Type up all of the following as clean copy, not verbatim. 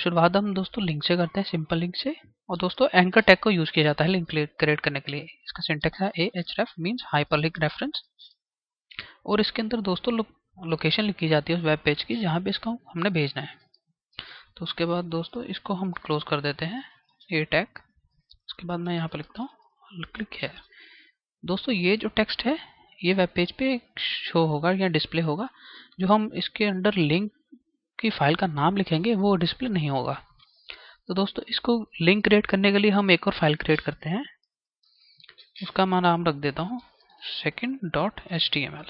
शुरुआत हम दोस्तों लिंक से करते हैं, सिंपल लिंक से। और दोस्तों एंकर टैग को यूज किया जाता है लिंक क्रिएट करने के लिए। इसका सिंटैक्स है ahref मींस हाइपरलिंक रेफरेंस। और इसके अंदर दोस्तों लोकेशन लिखी जाती है उस वेब पेज की जहाँ पे इसको हमने भेजना है। तो उसके बाद दोस्तों इसको हम क्लोज कर देते हैं ये टैग। उसके बाद मैं यहाँ पर लिखता हूँ क्लिक है। दोस्तों ये जो टेक्स्ट है ये वेब पेज पे शो होगा या डिस्प्ले होगा। जो हम इसके अंदर लिंक की फाइल का नाम लिखेंगे वो डिस्प्ले नहीं होगा। तो दोस्तों इसको लिंक क्रिएट करने के लिए हम एक और फाइल क्रिएट करते हैं। उसका मैं नाम रख देता हूँ second.html।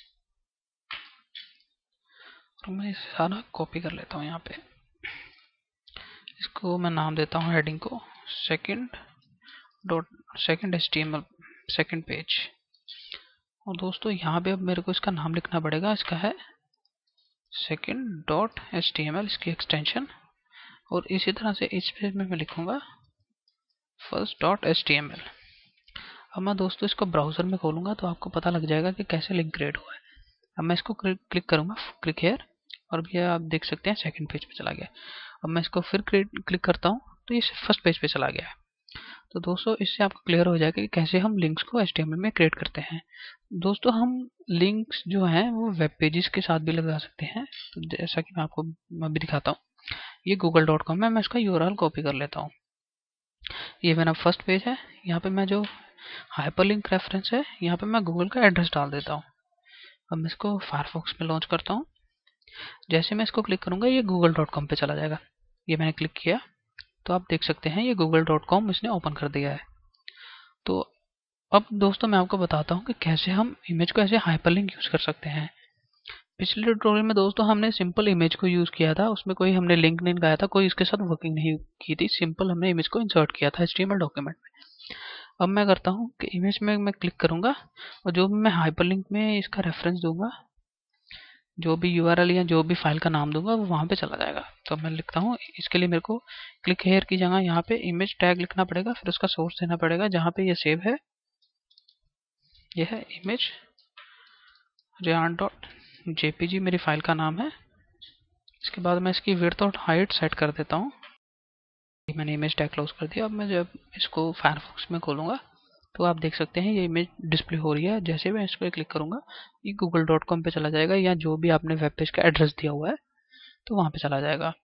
तो मैं सारा कॉपी कर लेता हूँ यहाँ पे। इसको मैं नाम देता हूँ हेडिंग को second HTML सेकंड पेज। और दोस्तों यहाँ पे अब मेरे को इसका नाम लिखना पड़ेगा। इसका है second.html इसकी एक्सटेंशन। और इसी तरह से इस पेज में मैं लिखूंगा first.html। अब मैं दोस्तों इसको ब्राउजर में खोलूंगा तो आपको पता लग जाएगा कि कैसे लिंक क्रिएट हुआ है। अब मैं इसको क्लिक करूंगा, क्लिक हियर, और भैया आप देख सकते हैं सेकंड पेज पे चला गया। अब मैं इसको फिर क्लिक करता हूँ तो ये फर्स्ट पेज पे चला गया है। तो दोस्तों इससे आपको क्लियर हो जाएगा कि कैसे हम लिंक्स को HTML में क्रिएट करते हैं। दोस्तों हम लिंक्स जो हैं वो वेब पेजेस के साथ भी लगा सकते हैं। तो जैसा कि मैं आपको अभी दिखाता हूँ, ये google.com है। मैं इसका URL कॉपी कर लेता हूँ। ये मेरा फर्स्ट पेज है। यहाँ पे मैं जो हाइपरलिंक रेफरेंस है यहाँ पे मैं गूगल का एड्रेस डाल देता हूँ। अब मैं इसको फायरफॉक्स में लॉन्च करता हूँ। जैसे मैं इसको क्लिक करूंगा ये google.com पे चला जाएगा। ये मैंने क्लिक किया तो आप देख सकते हैं ये google.com इसने ओपन कर दिया है। तो अब दोस्तों मैं आपको बताता हूँ कि कैसे हम इमेज को ऐसे हाइपरलिंक यूज कर सकते हैं। पिछले ट्यूटोरियल में दोस्तों हमने सिंपल इमेज को यूज किया था, उसमें कोई हमने लिंक नहीं लगाया था, कोई इसके साथ वर्किंग नहीं की थी। सिंपल हमने इमेज को इंसर्ट किया था HTML डॉक्यूमेंट में। अब मैं करता हूँ कि इमेज में मैं क्लिक करूंगा और जो भी मैं हाइपरलिंक में इसका रेफरेंस दूंगा, जो भी URL या जो भी फाइल का नाम दूंगा वो वहां पे चला जाएगा। तो मैं लिखता हूँ, इसके लिए मेरे को क्लिक हेयर की जगह यहाँ पे इमेज टैग लिखना पड़ेगा, फिर उसका सोर्स देना पड़ेगा जहाँ पे ये सेव है। यह है इमेज rayan.jpg मेरी फाइल का नाम है। इसके बाद मैं इसकी विड्थ और हाइट सेट कर देता हूँ। मैंने इमेज टैग क्लोज कर दिया। अब मैं जब इसको फायरफॉक्स में खोलूंगा तो आप देख सकते हैं ये इमेज डिस्प्ले हो रही है। जैसे मैं इस पर क्लिक करूंगा ये google.com पे चला जाएगा या जो भी आपने वेब पेज का एड्रेस दिया हुआ है तो वहां पे चला जाएगा।